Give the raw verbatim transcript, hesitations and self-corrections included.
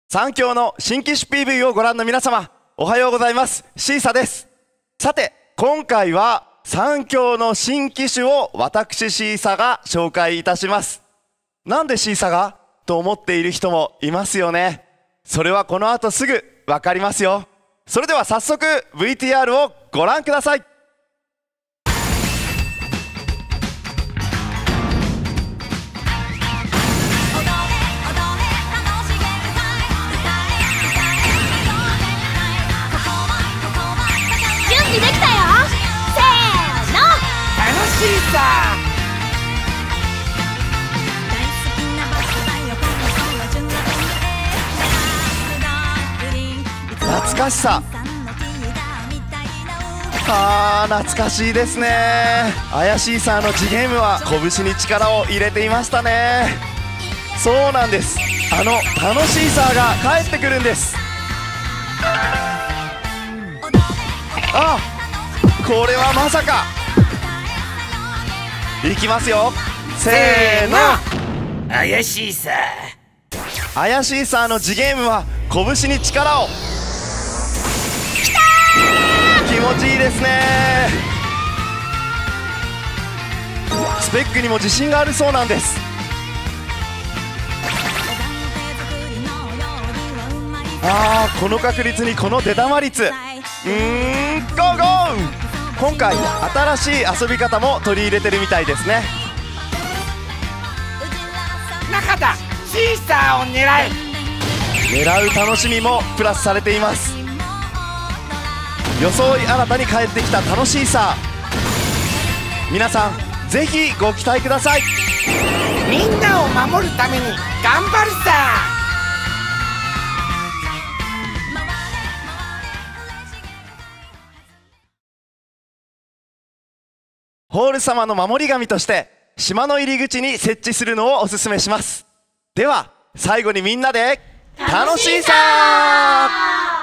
三強の新機種 ピーブイ をご覧の皆様、おはようございます。シーサです。さて、今回は三強の新機種を私シーサが紹介いたします。なんでシーサがと思っている人もいますよね。それはこの後すぐわかりますよ。それでは早速 ブイティーアール をご覧ください。 できたよ。せーの、 楽しいさ。 懐かしさ、あー懐かしいですね。怪しいさのジゲームは拳に力を入れていましたね。そうなんです、あの楽しいさが帰ってくるんです。あ、これはまさか。いきますよ、せーの。 怪しいさ。 怪しいさのジゲームは拳に力を。きたー、気持ちいいですね。スペックにも自信があるそうなんです。あー、この確率にこの出玉率、うーん、ゴーゴー。今回新しい遊び方も取り入れてるみたいですね。 中だ、シーサーを狙え。 狙う楽しみもプラスされています。装い新たに帰ってきた楽しいさ。皆さんぜひご期待ください。 みんなを守るために頑張るさ。 ホール様の守り神として島の入り口に設置するのをおすすめします。では最後にみんなで楽しいさー。